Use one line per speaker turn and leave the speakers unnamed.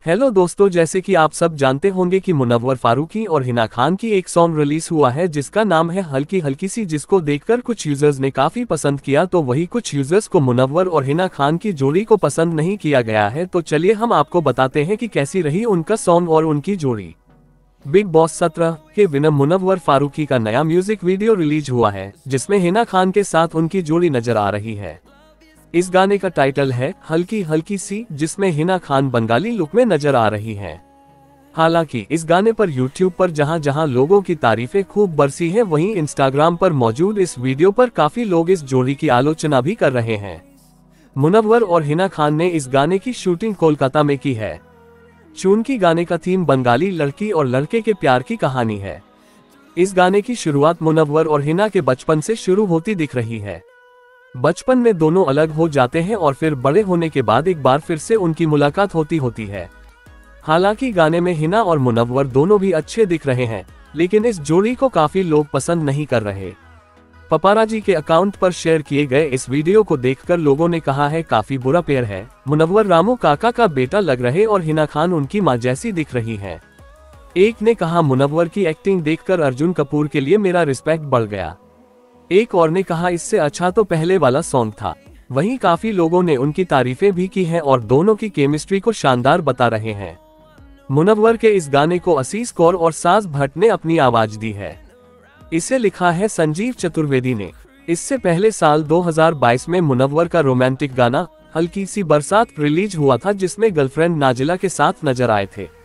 Hello दोस्तों, जैसे कि आप सब जानते होंगे कि मुनव्वर फारूकी और हिना खान की एक सॉन्ग रिलीज हुआ है जिसका नाम है हल्की हल्की सी, जिसको देखकर कुछ यूजर्स ने काफी पसंद किया। तो वही कुछ यूजर्स को मुनव्वर और हिना खान की जोड़ी को पसंद नहीं किया गया है। तो चलिए हम आपको बताते हैं कि कैसी रही उनका सॉन्ग और उनकी जोड़ी। बिग बॉस 17 के विनर मुनव्वर फारूकी का नया म्यूजिक वीडियो रिलीज हुआ है जिसमें हिना खान के साथ उनकी जोड़ी नजर आ रही है। इस गाने का टाइटल है हल्की हल्की सी, जिसमें हिना खान बंगाली लुक में नजर आ रही हैं। हालांकि इस गाने पर यूट्यूब पर जहां जहां लोगों की तारीफें खूब बरसी हैं, वहीं इंस्टाग्राम पर मौजूद इस वीडियो पर काफी लोग इस जोड़ी की आलोचना भी कर रहे हैं। मुनव्वर और हिना खान ने इस गाने की शूटिंग कोलकाता में की है। चूंकि गाने का थीम बंगाली लड़की और लड़के के प्यार की कहानी है, इस गाने की शुरुआत मुनव्वर और हिना के बचपन से शुरू होती दिख रही है। बचपन में दोनों अलग हो जाते हैं और फिर बड़े होने के बाद एक बार फिर से उनकी मुलाकात होती है। हालांकि गाने में हिना और मुनव्वर दोनों भी अच्छे दिख रहे हैं, लेकिन इस जोड़ी को काफी लोग पसंद नहीं कर रहे। पपाराजी के अकाउंट पर शेयर किए गए इस वीडियो को देखकर लोगों ने कहा है काफी बुरा पेयर है, मुनव्वर रामू काका का बेटा लग रहे और हिना खान उनकी मां जैसी दिख रही है। एक ने कहा मुनव्वर की एक्टिंग देखकर अर्जुन कपूर के लिए मेरा रिस्पेक्ट बढ़ गया। एक और ने कहा इससे अच्छा तो पहले वाला सॉन्ग था। वहीं काफी लोगों ने उनकी तारीफें भी की हैं और दोनों की केमिस्ट्री को शानदार बता रहे हैं। मुनव्वर के इस गाने को आशीष कौर और साज भट्ट ने अपनी आवाज दी है। इसे लिखा है संजीव चतुर्वेदी ने। इससे पहले साल 2022 में मुनव्वर का रोमांटिक गाना हल्की सी बरसात रिलीज हुआ था, जिसमें गर्लफ्रेंड नाजिला के साथ नजर आए थे।